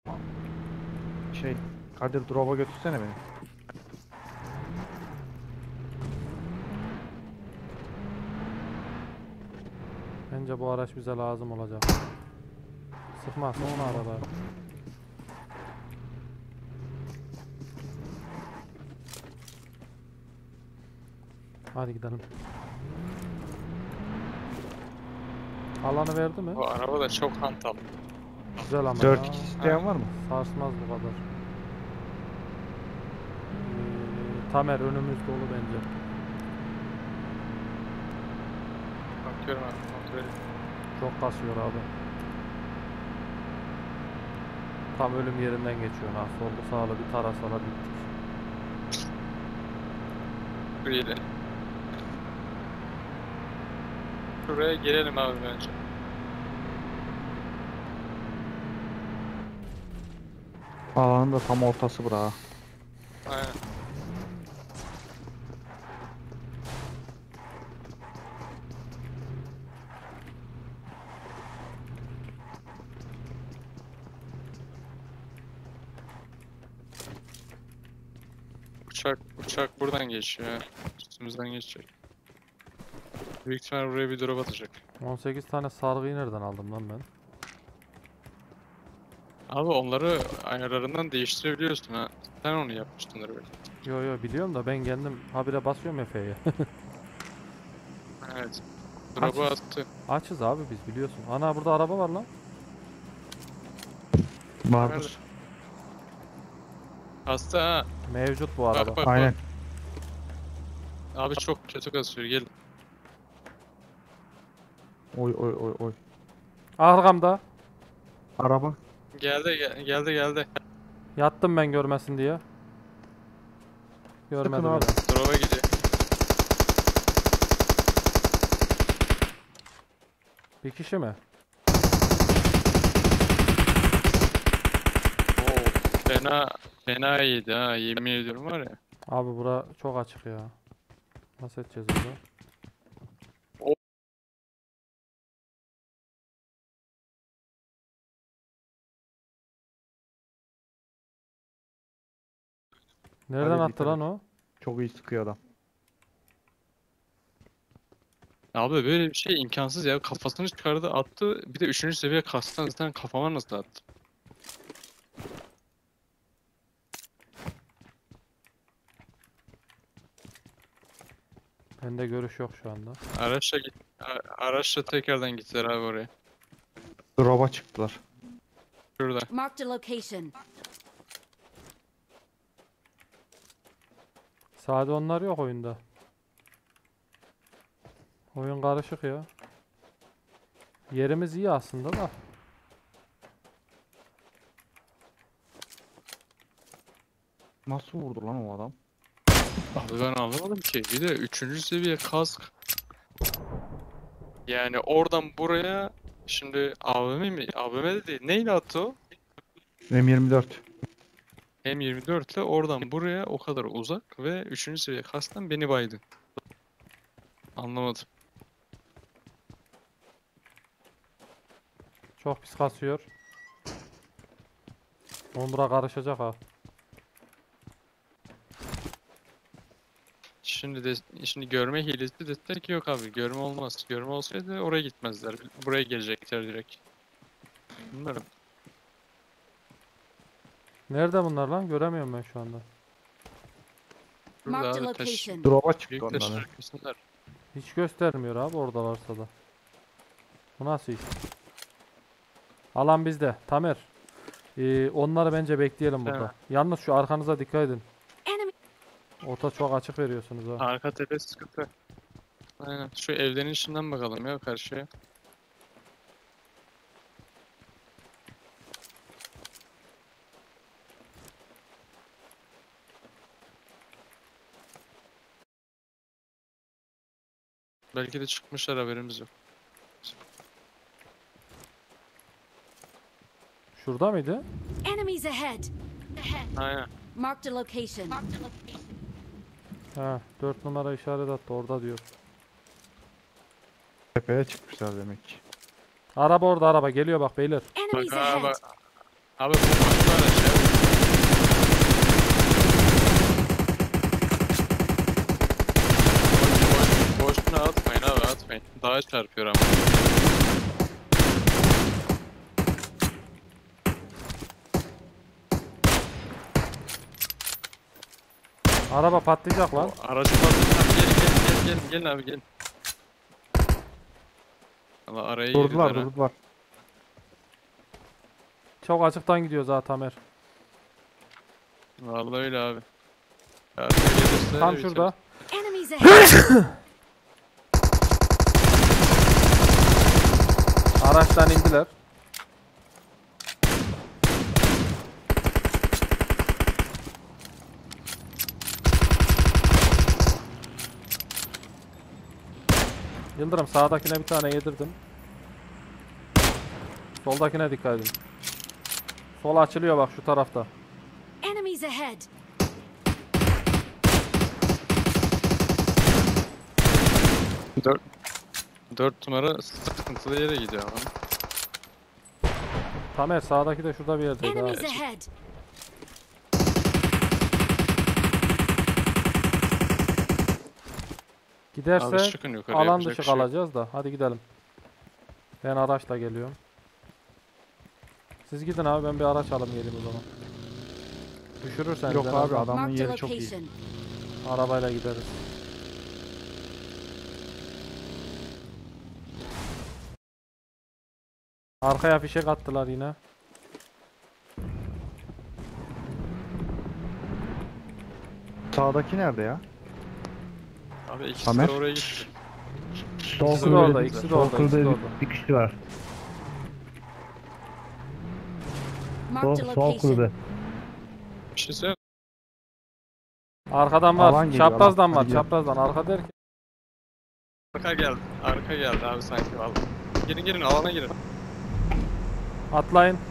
Kadir drop'a götürsene beni. Bence bu araç bize lazım olacak. Sıkmazsa onu arada. Hadi gidelim. Alanı verdi mi? Bu araba da çok hantal. Güzel ama 4 ya. kişi isteyen var mı? Sarsmaz bu kadar. Tamer önümüz dolu bence. Bakıyorum abi. Kontrol edeyim. Çok kasıyor abi. Tam ölüm yerinden geçiyor ha. Sollu sağlı bir tarasalar bittik. Buraya. Şuraya girelim abi bence. Alanın da tam ortası bura. Aynen. Uçak buradan geçiyor ya. Üstümüzden geçecek. Büyük ihtimal buraya bir drop atacak. 18 tane sargıyı nereden aldım lan ben? Abi onları ayarlarından değiştirebiliyorsun ha. Sen onu yapmıştındır belki. Yo yo biliyorum da ben kendim habire basıyorum Efe'ye. Evet. Drop'u Açız. attı. Açız abi biz biliyorsun. Ana burada araba var lan. Vardır. Hasta ha. Mevcut bu Bak araba. bak Aynen. bak. Abi çok kötü kasıyor. Gel. Oy oy oy oy. Arkamda. Araba. Geldi. Yattım ben görmesin diye. Görmedi Sakın abi. beni. Drop'a gidiyor. Bir kişi mi? Oo, fena iyiydi ha. Yemin ediyorum var ya. Abi bura çok açık ya. Nasıl edeceğiz burada? O- Nereden Hadi attı dikkat lan et. o? Çok iyi sıkıyor adam. Abi böyle bir şey imkansız ya. Kafasını çıkardı attı. Bir de 3. seviye kastan zaten kafama nasıl attı? Bende görüş yok şu anda. Araçla tekrardan gittiler abi oraya. Drop'a çıktılar. Şurada. Marked a location. Sade onlar yok oyunda. Oyun karışık ya. Yerimiz iyi aslında da. Nasıl vurdu lan o adam? Abi ben anlamadım ki. Bir de 3. seviye kask. Yani oradan buraya şimdi AVM mi? AVM de değil. Neyle attı o? M24. M24 ile oradan buraya o kadar uzak ve 3. seviye kasktan beni baydı. Anlamadım. Çok pis kasıyor. Bura karışacak ha. Şimdi görme hilesi destek yok abi. Görme olmaz. Görme olsaydı oraya gitmezler. Buraya gelecekler direkt. Bilmiyorum. Nerede bunlar lan? Göremiyorum ben şu anda. Burada Marked a abi taş. location. Drop'a çıktı Büyük onlar. taşın arkasındalar. Hiç göstermiyor abi oradalarsa da. Bu nasıl iş? Alan bizde. Tamer. Onları bence bekleyelim burada. Tamam. Yalnız şu arkanıza dikkat edin. Enemy. Ota çok açık veriyorsunuz ha. Arka tepe sıkıntı. Aynen. Şu evlerin içinden bakalım ya karşıya. Belki de çıkmışlar haberimiz yok. Şurada mıydı? Enemies ahead. Aynen. Marked a location. Ha, 4 numara işaret attı orada diyor. Tepeye çıkmışlar demek ki. Araba orada araba geliyor bak beyler. Enemies Bak ha ahead. bak. Abi bu başka araç ya. Boşuna atmayın abi, atmayın. Daha çarpıyor ama. Araba patlayacak lan. Aracı patlatın. Gelin abi gelin. Allah araya Durdular girdiler ha. durdular. Çok açıktan gidiyor zaten Tamer. Vallahi öyle abi. Arka gelirse Tam bitir. şurada. Enemies ahead! Araçtan indiler. Yıldırım sağdakine bir tane yedirdim. Soldakine dikkat edin. Sol açılıyor bak şu tarafta. Enemies ahead! Dört numara sıkıntılı yere gidiyor ama. Tamer sağdaki de şurada bir yerdeydi ha. Enemies ahead! Giderse Abi çıkın yukarıya, alan yapacak dışı bir şey yok. kalacağız da. Hadi gidelim. Ben araçla geliyorum. Siz gidin abi ben bir araç alayım geleyim o zaman. Düşürürseniz Yok en abi azından adamın Marked a yeri çok iyi. location. arabayla gideriz. Arkaya fişek attılar yine. Sağdaki nerede ya? Abi ikisi Tamer? de oraya gitti. Sol İkisi de kulübede- orada, ikisi de sol orada, ikisi de kulübede orada. bir kişi var. Marked a Sol kulübe. location. Bir şey söyle. Arkadan Alan var. geliyor, Çaprazdan alan. var. Hadi gel. Çaprazdan. Arka derken. Arka geldi. Arka geldi abi sanki vallahi. Girin alana girin. Atlayın.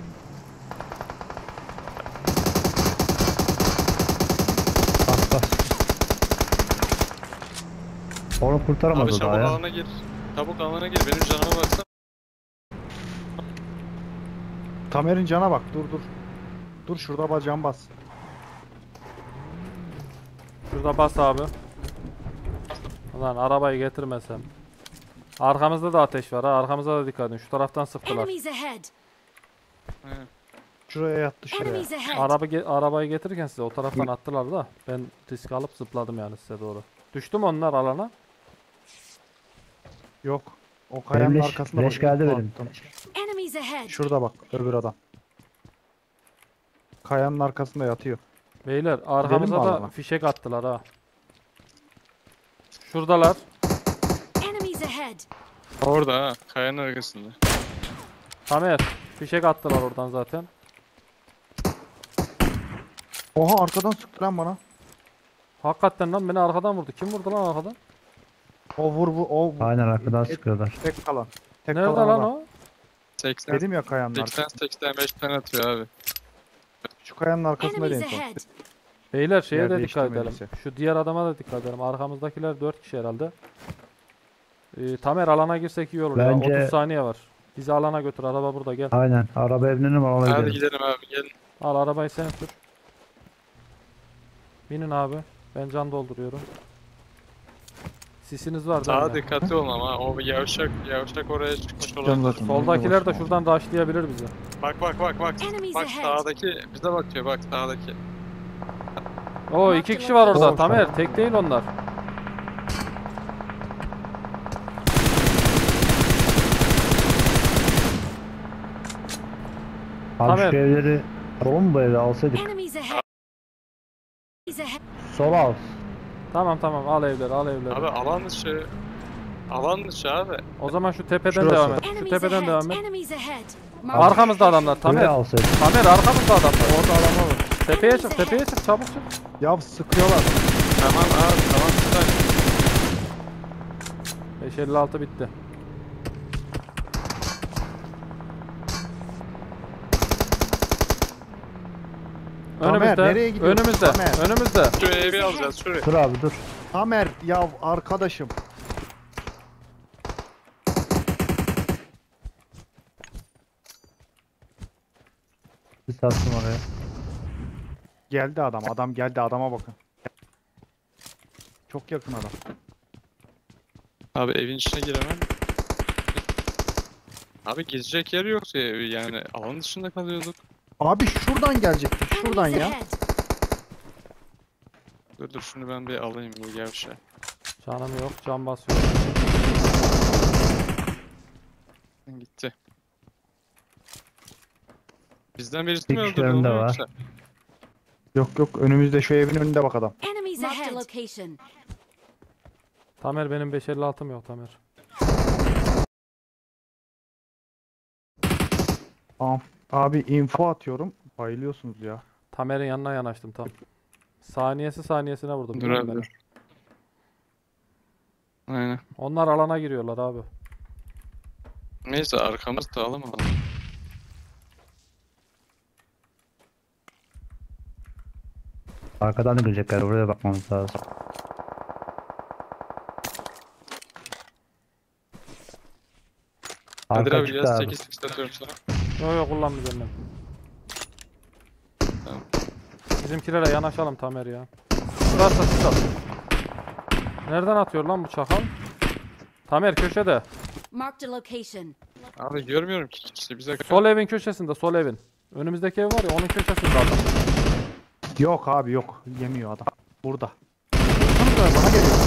Bak bak. Onu Abi kurtaramadı çabuk daha ya. alana gir. Çabuk alana gir. Benim canıma baksana. Tamer'in cana bak dur dur. Dur şurada bacağım bas. Şurada bas abi. Ulan arabayı getirmesem. Arkamızda da ateş var ha. Arkamıza da dikkat edin. Şu taraftan sıktılar. Enemies ahead! He. Şuraya yattı şuraya. Enemies ahead! Arabayı getirirken size o taraftan attılar da ben risk alıp zıpladım yani size doğru. Düştü mü onlar alana? Yok. O kayanın Benim arkasında leş bak, geldi info benim. attım. Enemies ahead! Şurada bak öbür adam. Kayanın arkasında yatıyor. Beyler mi arkamıza da alana? fişek attılar ha. Şuradalar. Enemies ahead! Orada ha. Kayanın arkasında. Tamer fişek attılar oradan zaten. Oha arkadan sıktı lan bana. Hakikaten lan beni arkadan vurdu. Kim vurdu lan arkadan? O vur o vur. Aynen arkadan sıkıyorlar. Tek kalan. Tek Nerede kalan lan adam. o? 80 Dedim ya kayanın arkasında. 85 tane atıyor abi. Şu kayanın arkasında Enemies en son. ahead! Beyler şeye Yer de dikkat edelim. değiştirmediyse. Şu diğer adama da dikkat edelim. Arkamızdakiler 4 kişi herhalde. Tamer alana girsek iyi olur ya. Bence- 30 saniye var. Bizi alana götür. Araba burada gel. Aynen. Araba evlerini var ona Hadi gidelim. gidelim abi gelin. Al arabayı sen sür. Binin abi. Ben can dolduruyorum. Sisiniz var değil Daha mi? dikkatli olun ama o yavşak oraya çıkmış Can olabilir. zaten. Soldakiler de şuradan rushlayabilir bizi. Bak. Enemies Bak ahead. sağdaki bize bakıyor bak sağdaki. Oo 2 kişi var orada. Oo, Tamer tek değil onlar. Abi Tamer. şu evleri alalım mı bu evi alsaydık? Enemies ahead! Enemies ahead! Sola al. Tamam al evleri al evleri. Abi alan dışı abi. O zaman şu tepeden Şurası. devam et. Şu Enemies tepeden ahead! devam et. Enemies ahead! Arkamızda adamlar Tamer. Buraya alsaydık. Tamer arkamızda adamlar. Orada adamlar var. Tepeye çık çabuk çık. Ya sıkıyorlar. Tamam abi tamam güzel. 556 bitti. Tamer, nereye gidiyorsun? Önümüzde. Tamer. Önümüzde. Şu evi alacağız şuraya. Dur abi dur. Tamer ya arkadaşım. Bir sattım oraya. Geldi adam. Adam geldi. Adama bakın. Çok yakın adam. Abi evin içine giremem. Abi gezecek yer yoksa yani alan dışında kalıyorduk. Abi şuradan gelecekti. Şuradan Enemies ya. ahead. Dur şunu ben bir alayım bu gevşe. Canım yok, can basıyor. Gitti. Bizden birisi mi Bir öldürdü kişilerin onu de var. yoksa? Yok yok. Önümüzde şu evin önünde bak adam. Enemies Marked a ahead. location. Tamer benim 556'm yok Tamer. Tamam. Abi info atıyorum. Bayılıyorsunuz ya. Tamer'in yanına yanaştım tam. Saniyesine vurdum. Dur biliyor abi musun dur. Aynen. beni? Onlar alana giriyorlar abi. Neyse arkamız dağılım alalım. Arkadan da girecekler. Oraya bakmamız lazım. Kadir Arka abi çıktı gel abi. 8 atıyorum sana. Yok yok kullan üzerinden. Tamam. Bizimkilere yanaşalım Tamer ya. Şurası sis at. Nereden atıyor lan bu çakal? Tamer köşede. Marked a location. Abi görmüyorum ki işte bize Sol evin köşesinde, sol evin. Önümüzdeki ev var ya, onun köşesinde adam. Yok abi yok. Yemiyor adam. Burada. Baksanıza, bana geliyor.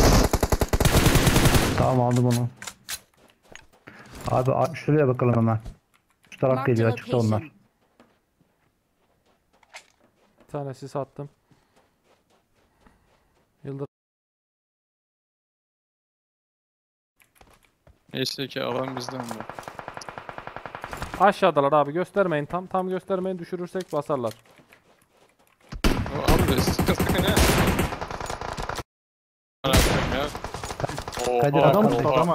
Tamam aldım onu. Abi şuraya bakalım hemen. Şu taraf Marked a geliyor. Açıkta onlar. location. Bir tane sis attım. Yıldır. Neyse ki alan bizden de. Aşağıdalar abi, göstermeyin, tam göstermeyin, düşürürsek basarlar. O abi sıkıntı ne? Ya. Kadir Oha, Adam Tamam, tut oha. adama.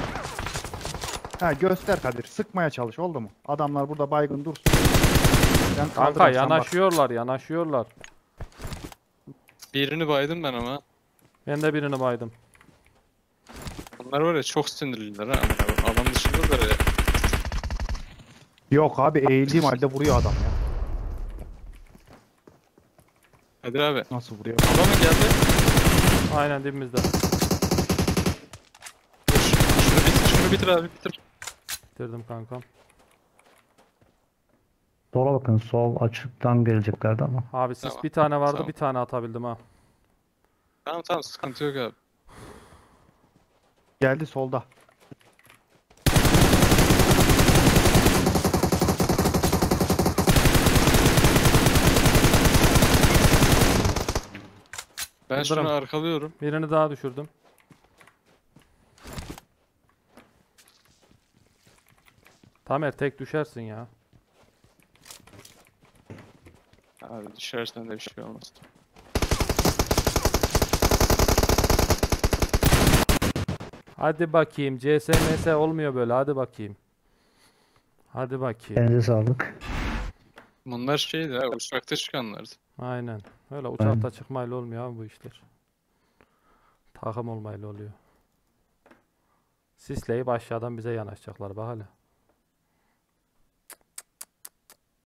Ha göster Kadir. Sıkmaya çalış oldu mu? Adamlar burada baygın dursun. Ben Kanka kaldırırım, sen bak. yanaşıyorlar. Birini baydım ben ama. Ben de birini baydım. Onlar var ya çok sinirliler ha. Alan dışındalar ya. Yok abi eğildiğim halde vuruyor adam ya. Kadir abi. Nasıl vuruyor? Adam mı geldi? Aynen dibimizde. Dur, şunu bitir abi bitir. Bitirdim kankam. Sola bakın. Sol açıktan geleceklerdi ama. Abi sis Tamam, bir tane vardı, tamam. bir tane atabildim ha. Tamam sıkıntı yok abi. Geldi solda. Ben şunu Yıldırım. arkalıyorum. Birini daha düşürdüm. Tamer tek düşersin ya. Abi düşersen de bir şey olmaz. Hadi bakayım, CSMS olmuyor böyle, hadi bakayım. Hadi bakayım. Elinize sağlık. Bunlar şeydi ha uçakta çıkanlardı. Aynen. Öyle uçakta çıkmayla olmuyor abi bu işler. Takım olmayla oluyor. Sisleyip aşağıdan bize yanaşacaklar bak hele.